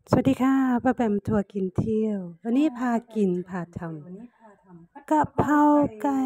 สวัสดีค่ะป้าแปมทัวร์กินเที่ยววันนี้พากินพาทำกะเพราไก่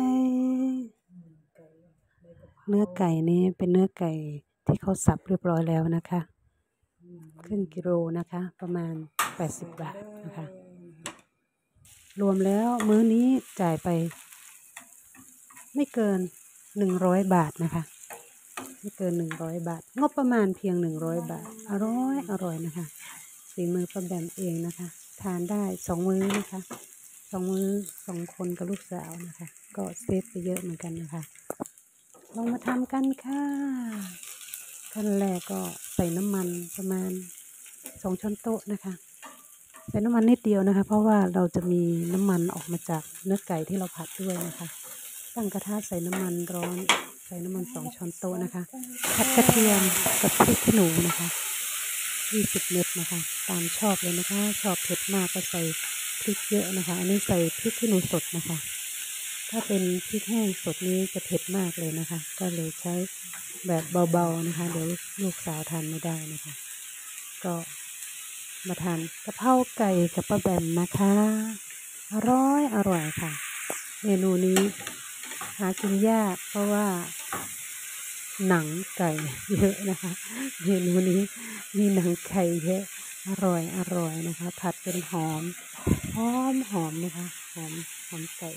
เนื้อไก่นี้เป็นเนื้อไก่ที่เขาสับเรียบร้อยแล้วนะคะครึ่งกิโลนะคะประมาณ80 บาทนะคะรวมแล้วมื้อนี้จ่ายไปไม่เกิน100 บาทนะคะไม่เกิน100 บาทงบประมาณเพียง100 บาทอร่อยนะคะฝีมือป้าแบมเองนะคะทานได้2 มื้อนะคะ2 มื้อ2 คนกับลูกสาวนะคะก็เซฟไปเยอะเหมือนกันนะคะลองมาทำกันค่ะขั้นแรกก็ใส่น้ำมันประมาณ2 ช้อนโต๊ะนะคะใส่น้ำมันนิดเดียวนะคะเพราะว่าเราจะมีน้ำมันออกมาจากเนื้อไก่ที่เราผัดด้วยนะคะตั้งกระทะใส่น้ำมันร้อนใส่น้ำมัน2 ช้อนโต๊ะนะคะผัดกระเทียมกับพริกขี้หนูนะคะ20 เม็ดนะคะตามชอบเลยนะคะชอบเผ็ดมากก็ใส่พริกเยอะนะคะอันนี้ใส่พริกขี้หนูสดนะคะถ้าเป็นพริกแห้งสดนี้จะเผ็ดมากเลยนะคะก็เลยใช้แบบเบาๆนะคะเดี๋ยวลูกสาวทานไม่ได้นะคะก็มาทานกะเพราไก่กับป้าแบมนะคะอร่อยค่ะเมนูนี้หากินยากเพราะว่าหนังไก่เยอะนะคะเมนูนี้มีหนังไก่เยอะอร่อยนะคะผัดจนหอมนะคะหอมไก่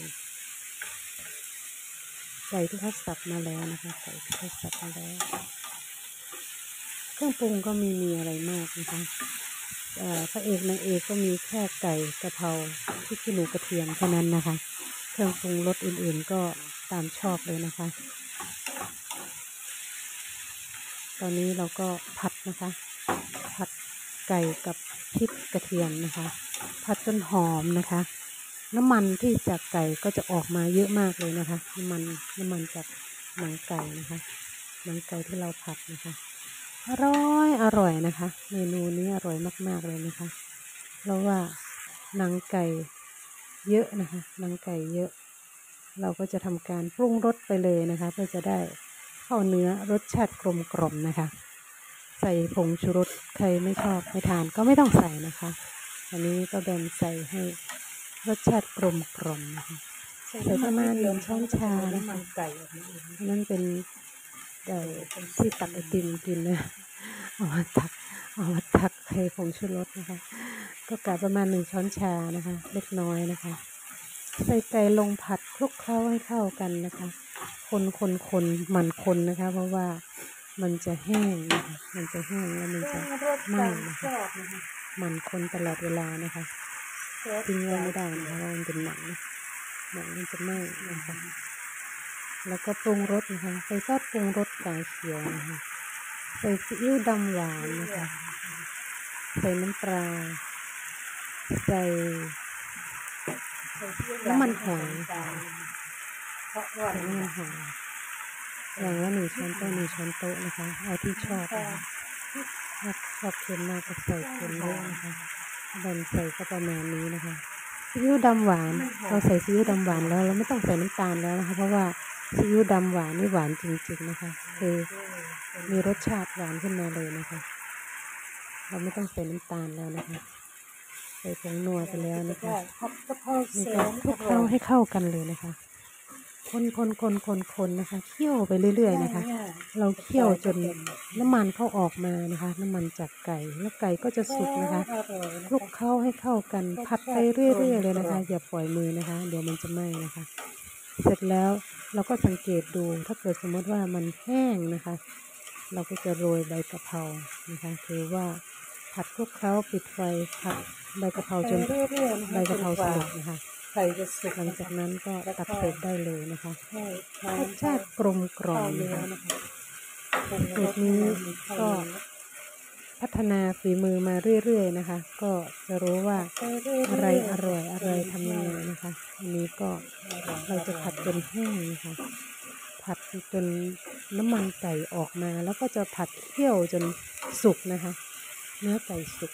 ที่เขาสับมาแล้วนะคะไก่ที่เขาสับมาแล้วเครื่องปรุงก็มีอะไรมากนะคะพระเอกนางเอกก็มีแค่ไก่กะเพราพริกขี้หนูกระเทียมแค่นั้นนะคะเครื่องปรุงรสอื่นๆก็ตามชอบเลยนะคะตอนนี้เราก็ผัดนะคะผัดไก่กับพริกกระเทียมนะคะผัดจนหอมนะคะน้ำมันที่จากไก่ก็จะออกมาเยอะมากเลยนะคะน้ำมันจากหนังไก่นะคะหนังไก่ที่เราผัดนะคะอร่อยนะคะเมนูนี้อร่อยมากๆเลยนะคะเพราะว่าหนังไก่เยอะนะคะหนังไก่เยอะเราก็จะทำการปรุงรสไปเลยนะคะเพื่อจะได้เข้าเนื้อรสชาติกลมกล่อมนะคะใส่ผงชูรสใครไม่ชอบไม่ทานก็ไม่ต้องใส่นะคะอันนี้ก็แบ่งใส่ให้รสชาติกลมกล่อมนะคะใส่ประมาณ1 ช้อนชานะคะนั่นเป็นที่ตักไอติมกินนะเอามาตักใส่ผงชูรสนะคะก็กะประมาณ1 ช้อนชานะคะเล็กน้อยนะคะใส่ไก่ลงผัดคลุกเคล้าให้เข้ากันนะคะคนมันคนนะคะเพราะว่ามันจะแห้งนะคะมันจะแห้งแล้วมันจะไหม้นะคะมันคนตลอดเวลานะคะทิ้งไว้ไม่ได้นะคะเพราะมันเป็นหนังมันจะไหม้นะคะแล้วก็ปรุงรสนะคะใส่ซอสปรุงรสกาเขียวนะคะใส่ซีอิ๊วดำหวานนะคะใส่น้ำปลาใส่น้ำมันหอยอย่างละ1 ช้อนโต๊ะนะคะเอาที่ชอบนะคะถ้าชอบเค็มมากก็ใส่เค็มเยอะนะคะแบ่งใส่ก็ประมาณนี้นะคะซีอิ๊วดำหวานเราใส่ซีอิ๊วดำหวานแล้วเราไม่ต้องใส่น้ำตาลแล้วนะคะเพราะว่าซีอิ๊วดำหวานนี่หวานจริงๆนะคะคือมีรสชาติหวานขึ้นมาเลยนะคะเราไม่ต้องใส่น้ำตาลแล้วนะคะใส่ผงนัวไปแล้วนะคะนี่ก็คลุกเคล้าให้เข้ากันเลยนะคะคนนะคะเคี่ยวไปเรื่อยๆนะคะเราเคี่ยวจนน้ำมันเข้าออกมานะคะน้ำมันจากไก่แล้วไก่ก็จะสุกนะคะคลุกเคล้าให้เข้ากันผัดไปเรื่อยๆเลยนะคะอย่าปล่อยมือนะคะเดี๋ยวมันจะไหม้นะคะเสร็จแล้วเราก็สังเกตดูถ้าเกิดสมมติว่ามันแห้งนะคะเราก็จะโรยใบกะเพรานะคะคือว่าผัดคลุกเคล้าปิดไฟผัดใบกะเพราจนใบกะเพราสุกนะคะหลังจากนั้นก็ตักเสิร์ฟได้เลยนะคะรสชาติกลมกล่อมนะคะสูตรนี้ก็พัฒนาฝีมือมาเรื่อยๆนะคะก็จะรู้ว่าอะไรอร่อยอะไรทำยังไงนะคะอันนี้ก็เราจะผัดจนแห้งนะคะผัดจนน้ำมันไก่ออกมาแล้วก็จะผัดเคี่ยวจนสุกนะคะเนื้อไก่สุก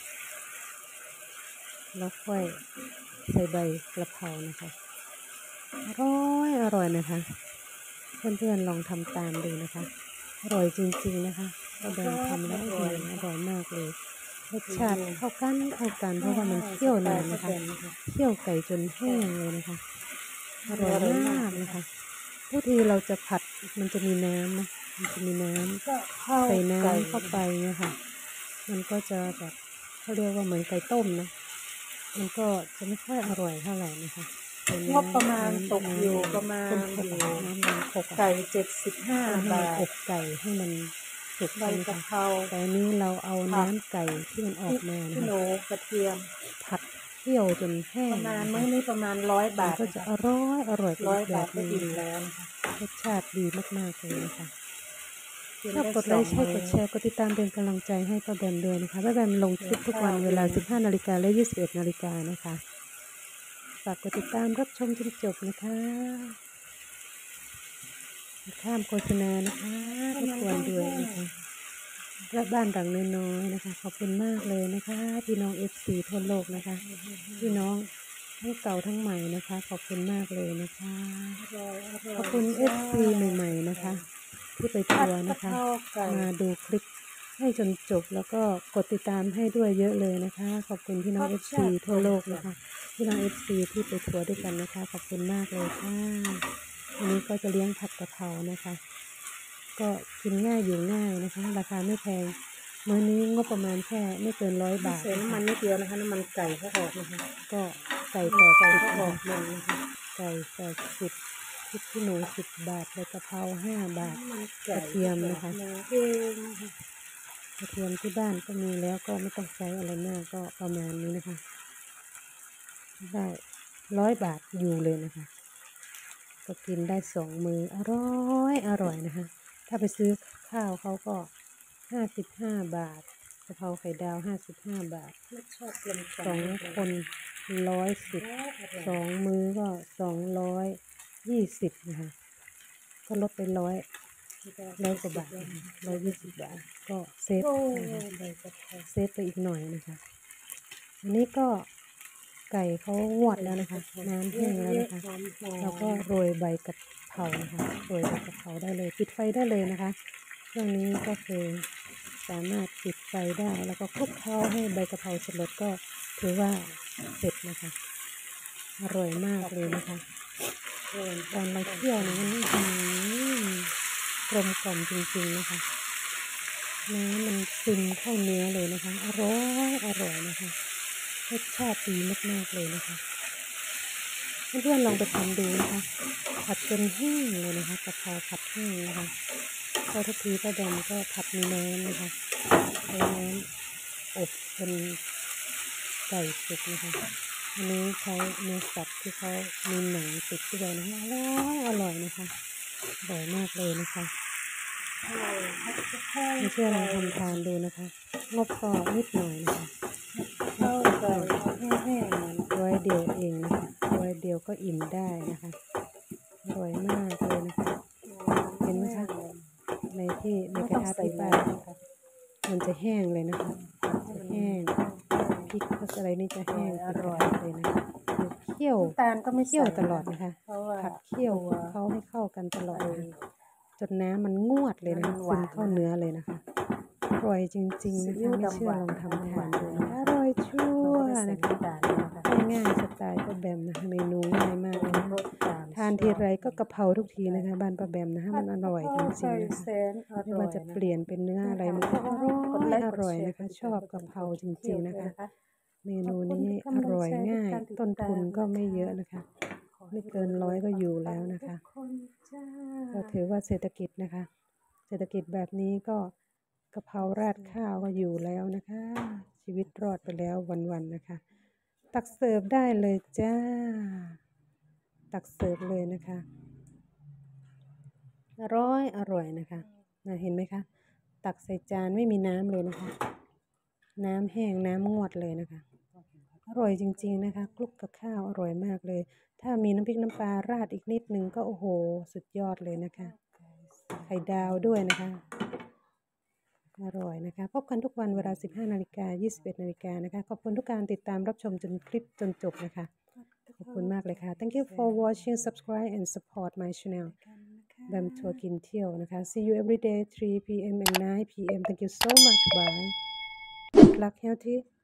แล้วค่อยใส่ใบกระเพรานะคะอร่อยนะคะเพื่อนๆลองทำตามดูนะคะอร่อยจริงๆนะคะก็เดินทำแล้วอร่อยมากเลยรสชาติเข้ากันเพราะว่ามันเคี่ยวนานนะคะเคี่ยวไก่จนแห้งเลยนะคะอร่อยมากนะคะทุกทีเราจะผัดมันจะมีน้ำนะมันจะมีน้ำใส่น้ำเข้าไปนะคะมันก็จะแบบเขาเรียกว่าเหมือนไก่ต้มนะมันก็จะไม่ค่อยอร่อยเท่าไหร่นะคะงบประมาณตกอยู่ประมาณน้ำมันไก่75 บาทอบไก่ให้มันสุกใบกะเพราแต่นี้เราเอาน้ำไก่ที่มันออกมาขี้หนูกระเทียมผัดเคี่ยวจนแห้งประมาณมื้อนี้ประมาณ100 บาทก็จะอร่อย 100 บาทก็อิ่มแล้วนะคะรสชาติดีมากๆเลยนะคะชอบกดไลค์ใช่กดแชร์กดติดตามเป็นกำลังใจให้ป้าแบมด้วยนะคะป้าแบมลงคลิปทุกวันเวลา 15 นาฬิกาและ 21 นาฬิกานะคะฝากกดติดตามรับชมจนจบนะคะข้ามโฆษณานะคะรบกวนด้วยนะคะและบ้านหลังน้อยๆนะคะขอบคุณมากเลยนะคะพี่น้อง FC ทั่วโลกนะคะพี่น้องทั้งเก่าทั้งใหม่นะคะขอบคุณมากเลยนะคะขอบคุณ FC ใหม่ๆนะคะที่ไปทัวร์นะคะมาดูคลิปให้จนจบแล้วก็กดติดตามให้ด้วยเยอะเลยนะคะขอบคุณพี่น้อง FC ทั่วโลกนะคะพี่น้อง FC ที่ไปทัวร์ด้วยกันนะคะขอบคุณมากเลยค่ะวันนี้ก็จะเลี้ยงผัดกะเพรานะคะก็กินง่ายอยู่ง่ายนะคะราคาไม่แพงมื้อนี้งบประมาณแค่ไม่เกิน100 บาทเสียน้ำมันนิดเดียวนะคะน้ำมันไก่ก็ออกนะคะก็ไก่ต่อไก่ก็ออกหมดนะคะไก่80พริกขี้หนู10 บาทใบกะเพรา5 บาทกระเทียมนะคะกระเทียมที่บ้านก็มีแล้วก็ไม่ต้องใช้อะไรมากก็ประมาณนี้นะคะได้100 บาทอยู่เลยนะคะก็กินได้2 มื้ออร่อยนะคะถ้าไปซื้อข้าวเขาก็55 บาทกะเพราไข่ดาว55 บาท2 คน110 2 มื้อก็220นะคะก็ลดไป100 กว่าบาท120 บาทก็เซฟไปอีกหน่อยนะคะอันนี้ก็ไก่เขางวดแล้วนะคะน้ำแห้งแล้วนะคะแล้วก็โรยใบกะเพรานะคะโรยใบกะเพราได้เลยปิดไฟได้เลยนะคะช่วงนี้ก็คือสามารถปิดไฟได้แล้วก็คลุกเคล้าให้ใบกะเพราสลดก็ถือว่าเสร็จนะคะอร่อยมากเลยนะคะตอนเราเคี่ยวเนี่ยมันกลมกล่อมจริงๆนะคะน้ำมันซึมเข้าเนื้อเลยนะคะอร่อยนะคะรสชาติดีมากๆเลยนะคะเพื่อนๆลองไปทำดูนะคะผัดจนแห้งเลยนะคะกะเพราผัดแห้งนะคะพอทุกทีป้าแดงก็ผัดมีน้ำนะคะใช้น้ำอบจนไก่สุกนะคะอันนี้ใช้เนื้อสัตว์ที่เขามีหนังติดด้วยนะคะอร่อยนะคะอร่อยมากเลยนะคะไม่เชื่อลองทำทานดูนะคะงบก็นิดหน่อยนะคะแห้งๆ100 เดียวเองนะคะ100 เดียวก็อิ่มได้นะคะอร่อยมากเลยนะคะเห็นไหมคะในกระทะที่บ้านนะคะมันจะแห้งเลยนะคะจะแห้งพริกอะไรนี่จะแห้งอร่อยเลยนะเคี่ยวตาลก็ไม่เคี่ยวตลอดนะคะผัดเคี่ยวเขาให้เข้ากันตลอดจนน้ำมันงวดเลยนะคะซึมเข้าเนื้อเลยนะคะอร่อยจริงๆนะคะไม่เชื่อลองทำทานดูนะคะอร่อยชั่วนะคะง่ายสไตล์ป้าแบมนะคะเมนูง่ายมากเลยนะคะทานทีไรก็กะเพราทุกทีนะคะบ้านป้าแบมนะคะมันอร่อยจริงๆนะคะไม่ว่าจะเปลี่ยนเป็นเนื้ออะไรมันก็อร่อยนะคะชอบกะเพราจริงๆนะคะเมนูนี้อร่อยง่ายต้นทุนก็ไม่เยอะนะคะไม่เกิน100ก็อยู่แล้วนะคะก็ถือว่าเศรษฐกิจนะคะเศรษฐกิจแบบนี้ก็กะเพราราดข้าวก็อยู่แล้วนะคะชีวิตรอดไปแล้ววันๆนะคะตักเสิร์ฟได้เลยจ้าตักเสิร์ฟเลยนะคะอร่อยนะคะเห็นไหมคะตักใส่จานไม่มีน้ำเลยนะคะน้ำแห้งน้ำงวดเลยนะคะอร่อยจริงๆนะคะคลุกกับข้าวอร่อยมากเลยถ้ามีน้ำพริกน้ำปลาราดอีกนิดนึงก็โอ้โหสุดยอดเลยนะคะไข่ดาวด้วยนะคะอร่อยนะคะพบกันทุกวันเวลา 15 นาฬิกา 21 นาฬิกานะคะขอบคุณทุกการติดตามรับชมจนคลิปจนจบนะคะขอบคุณมากเลยค่ะ Thank you for watching subscribe and support my channel แบมทัวร์กินเที่ยวนะคะ See you every day 3 p.m. and 9 p.m. Thank you so much bye good luck healthy